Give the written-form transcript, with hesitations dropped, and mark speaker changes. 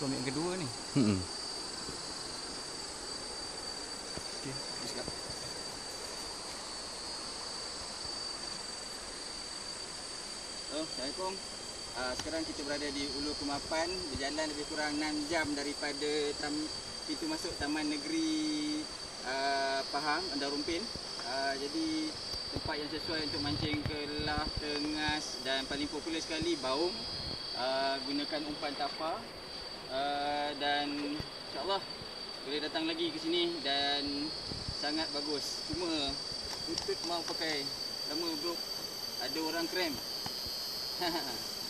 Speaker 1: aku ambil yang kedua ni. Okey, siap. Assalamualaikum. Sekarang kita berada di Ulu Kemapan, berjalan lebih kurang 6 jam daripada pintu masuk Taman Negeri Pahang, Bandar Rumpin. Jadi tempat yang sesuai untuk mancing kelah, tengas dan paling popular sekali baung. Gunakan umpan tapa dan insyaAllah boleh datang lagi ke sini dan sangat bagus. Cuma tutut mau pakai lama bro, ada orang krem.